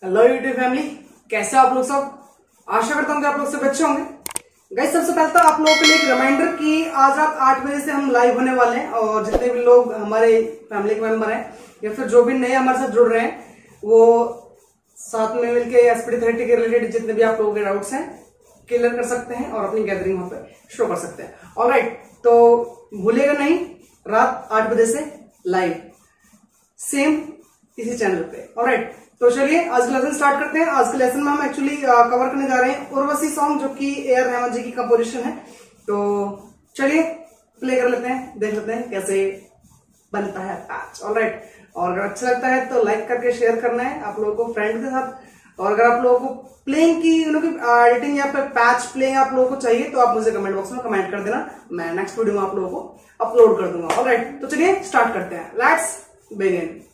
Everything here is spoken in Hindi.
हेलो यूट्यूब फैमिली, कैसे आप लोग सब। आशा करता हूँ कि आप लोग सब अच्छे होंगे। गाइस, सबसे पहले तो आप लोगों के लिए एक रिमाइंडर कि आज रात 8 बजे से हम लाइव होने वाले हैं और जितने भी लोग हमारे फैमिली के मेंबर हैं या फिर जो भी नए हमारे साथ जुड़ रहे हैं वो साथ में मिलकर एस्पिरिट के रिलेटेड जितने भी आप लोगों के डाउट्स हैं क्लियर कर सकते हैं और अपनी गैदरिंग वहां पे शो कर सकते हैं। ऑलराइट, तो भूलिएगा नहीं, रात 8 बजे से लाइव सेम इसी चैनल पे। ऑलराइट, तो चलिए आज का लेसन स्टार्ट करते हैं। आज के लेसन में हम एक्चुअली कवर करने जा रहे हैं उर्वशी सॉन्ग, जो कि ए आर रहमान जी की कंपोजिशन है। तो चलिए प्ले कर लेते हैं, देख लेते हैं कैसे बनता है पैच। ऑलराइट, और अगर अच्छा लगता है तो लाइक करके शेयर करना है आप लोगों को फ्रेंड के साथ। और अगर आप लोगों को प्लेइंग की एडिटिंग या फिर पैच प्लेइंग आप लोगों को चाहिए तो आप मुझे कमेंट बॉक्स में कमेंट कर देना, मैं नेक्स्ट वीडियो में आप लोगों को अपलोड कर दूंगा। ऑलराइट, तो चलिए स्टार्ट करते हैं, लेट्स बिगिन।